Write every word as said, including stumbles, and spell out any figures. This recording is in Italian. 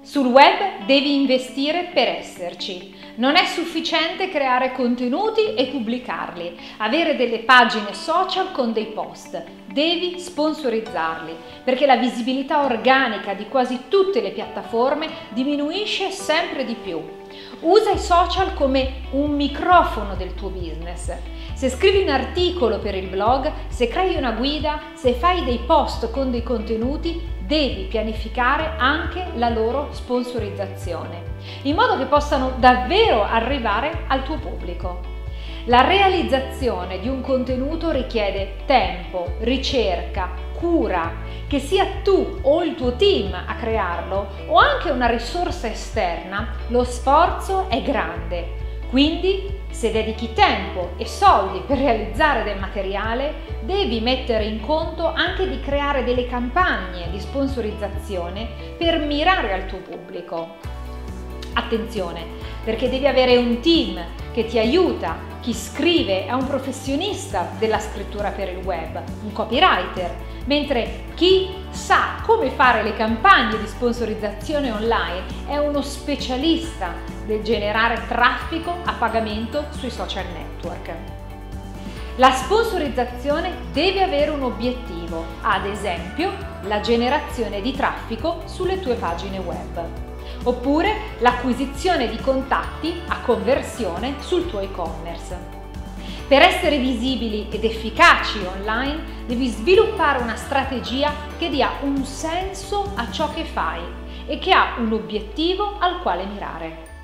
Sul web devi investire per esserci. Non è sufficiente creare contenuti e pubblicarli, avere delle pagine social con dei post. Devi sponsorizzarli, perché la visibilità organica di quasi tutte le piattaforme diminuisce sempre di più. Usa i social come un microfono del tuo business. Se scrivi un articolo per il blog, se crei una guida, se fai dei post con dei contenuti, devi pianificare anche la loro sponsorizzazione, in modo che possano davvero arrivare al tuo pubblico. La realizzazione di un contenuto richiede tempo, ricerca, cura, che sia tu o il tuo team a crearlo o anche una risorsa esterna, lo sforzo è grande. Quindi, se dedichi tempo e soldi per realizzare del materiale, devi mettere in conto anche di creare delle campagne di sponsorizzazione per mirare al tuo pubblico. Attenzione, perché devi avere un team che ti aiuta. Chi scrive è un professionista della scrittura per il web, un copywriter, mentre chi sa come fare le campagne di sponsorizzazione online è uno specialista del generare traffico a pagamento sui social network. La sponsorizzazione deve avere un obiettivo, ad esempio la generazione di traffico sulle tue pagine web, oppure l'acquisizione di contatti a conversione sul tuo e-commerce. Per essere visibili ed efficaci online devi sviluppare una strategia che dia un senso a ciò che fai e che ha un obiettivo al quale mirare.